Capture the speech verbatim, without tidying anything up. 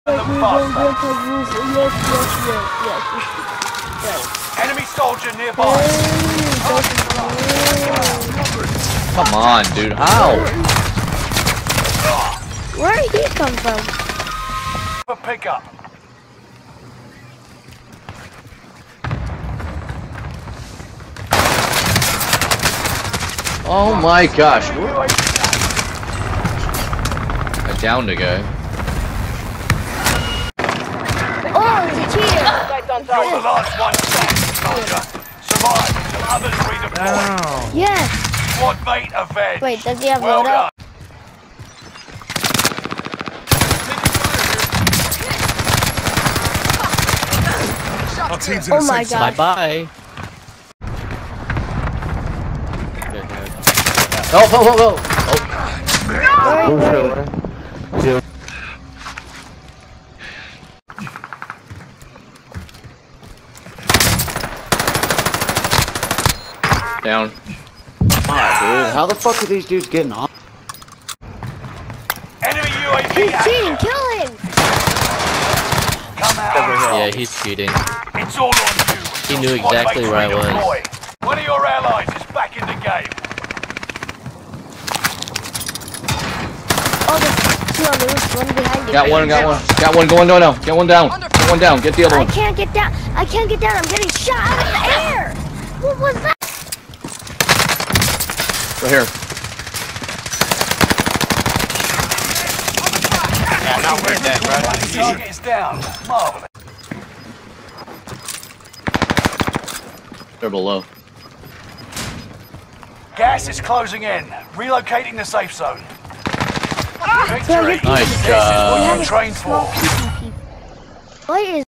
Yes, yes, yes, yes, yes. Enemy soldier nearby. Come on, dude. How? Where did he come from? For pickup. Oh my gosh. I downed a guy. Oh, it's a cheater! You're the last one standing, soldier. Survive until others redeploy. Yes! Squad mate avenged. Wait, does he have well loadout? done. Our team's in Oh a my safe zone. god. Bye bye. Oh, oh, oh, oh. Where, where? Down. Dude, how the fuck are these dudes getting off? Enemy U A V He's active. cheating! Kill him! Come out. Yeah, he's cheating. It's all on you. He knew exactly where I was. One of your allies is back in the game. Oh, there's two on the roof, one behind you. Got one, got one. Got one going down now. Get one down. Get one down. Get the other I one. can't get down! I can't get down! I'm getting shot out of the air! What was that? Right here. Yeah, now we're dead, bro. Target is down. Marvelous. They're below. Gas is closing in. Relocating the safe zone. Victory. Yeah, Nice This is job. what you trained for. What is